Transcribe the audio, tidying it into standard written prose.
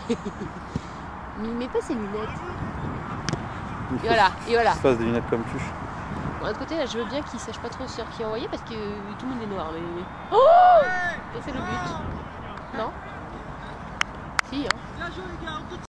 Mais il met pas ses lunettes. Et voilà, et voilà. Il se fasse des lunettes comme Tuche. Bon, de l'autre côté, là, je veux bien qu'il sache pas trop sur qui envoyer parce que tout le monde est noir. Mais... Oh! Et c'est le but. Non? Si, hein.